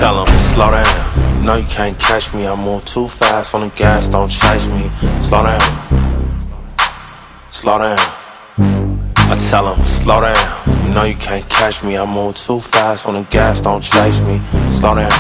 tell them, slow down. No, you can't catch me. I move too fast on the gas, don't chase me. Slow down. Slow down. I tell them, slow down. No, you can't catch me. I move too fast on the gas, don't chase me. Slow down.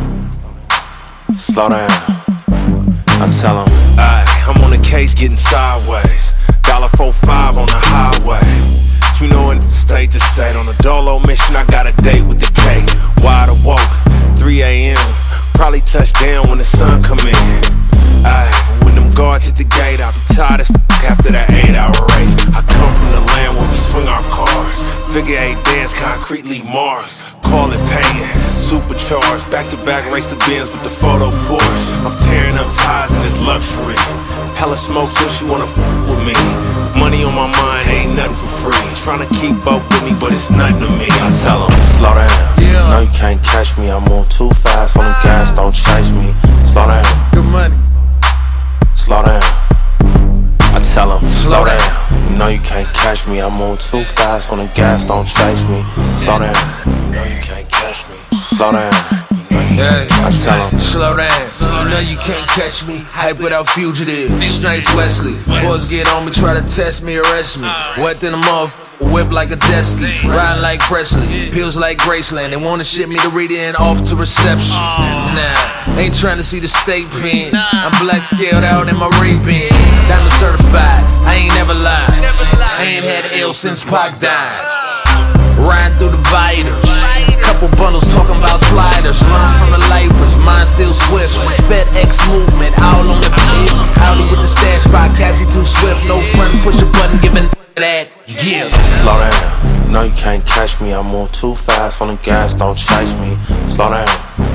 Slow down. I tell them, I'm on the case getting sideways. $4.05 on the highway. You know, in state to state, on a dolo mission, I got a date with the cake. Wide awoke, 3 a.m. Probably touch down when the sun come in. When them guards hit the gate, I'll be tired as after that 8-hour race. I come from the land where we swing our cars. Figure 8 dance, concretely Mars. Call it paying, supercharged. Back to back, race the Benz with the photo Porsche. I'm tearing up ties in this luxury. Hella smoke till she wanna with me. Money on my mind, ain't nothing for free. Tryna keep up with me, but it's nothing to me. I tell them, slow down. No, you can't catch me. I move too fast on the gas, don't chase me. Slow down. Good money. Slow down. I tell them, slow down. No, you can't catch me. I move too fast on the gas, don't chase me. Slow down. No, you can't catch me. Slow down. I tell them, slow down. You know you can't catch me. Hype without fugitive. Snipes Wesley. Boys get on me, try to test me, arrest me. Wet in the mouth. Whip like a jet ski, ride like Presley, pills like Graceland. They wanna ship me to read in off to reception. Nah, ain't trying to see the state pen. I'm black scaled out in my Ray-Ban. Diamond certified, I ain't never lied. I ain't had L since Pac died. Riding through the vitals, couple bundles talking about sliders. Learn from the lifers, mine still swift. FedEx movement, all on the pit. Howdy with the stash by Cassie too swift. No front, push a button, giving that gift. Slow down. No, you can't catch me. I move too fast on the gas, don't chase me. Slow down.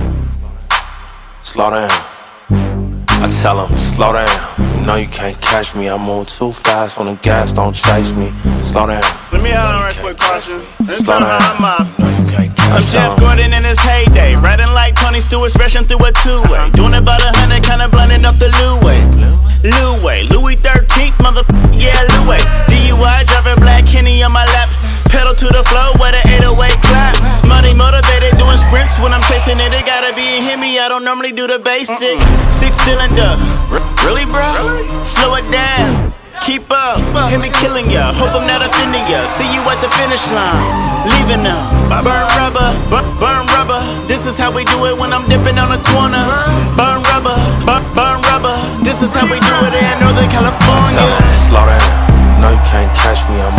Slow down. I tell them, slow down. No, you can't catch me. I move too fast on the gas, don't chase me. Slow down. Let me have a quick question. Slow down. No, you can't catch me. I'm Jeff Gordon in his heyday, riding like Tony Stewart, smashing through a two-way. Doing about 100, kinda blending up the Louis. Louis 13th, yeah, Louis. DUI, driving black Kenny on my lap. Pedal to the floor with an 808 clap. Money motivated, doing sprints when I'm chasing it. It gotta be a Hemi, I don't normally do the basic. 6-cylinder, really bro? Slow it down, keep up, hit me killing ya. Hope I'm not offending ya. See you at the finish line, leaving them. Burn rubber, burn rubber. This is how we do it when I'm dipping on the corner. Burn rubber, burn rubber. This is how we do it in Northern California. Slow down. No, you can't catch me. I